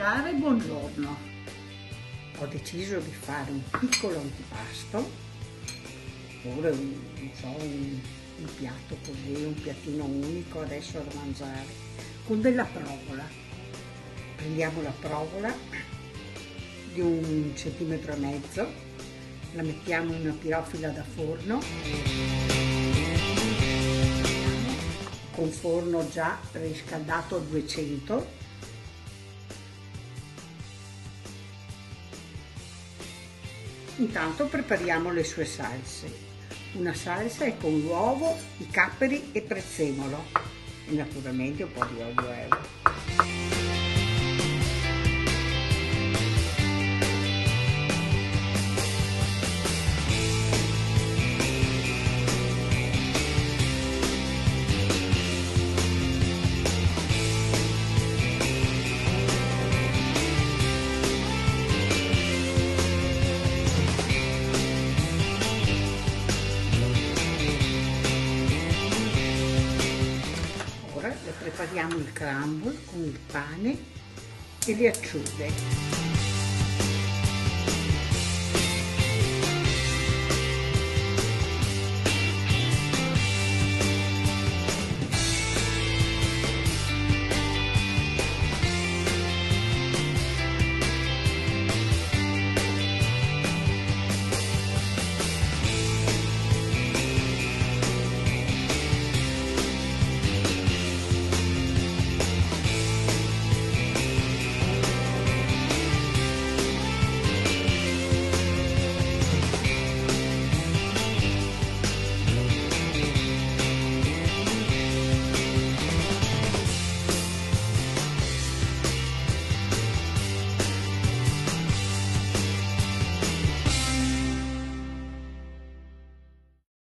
care, buongiorno. Ho deciso di fare un piccolo antipasto, oppure un piatto così, un piattino unico adesso da mangiare, con della provola. Prendiamo la provola di 1,5 centimetri, la mettiamo in una pirofila da forno, con forno già riscaldato a 200. Intanto prepariamo le sue salse. Una salsa è con l'uovo, i capperi e prezzemolo e naturalmente un po' di olio. Prepariamo il crumble con il pane e le acciughe.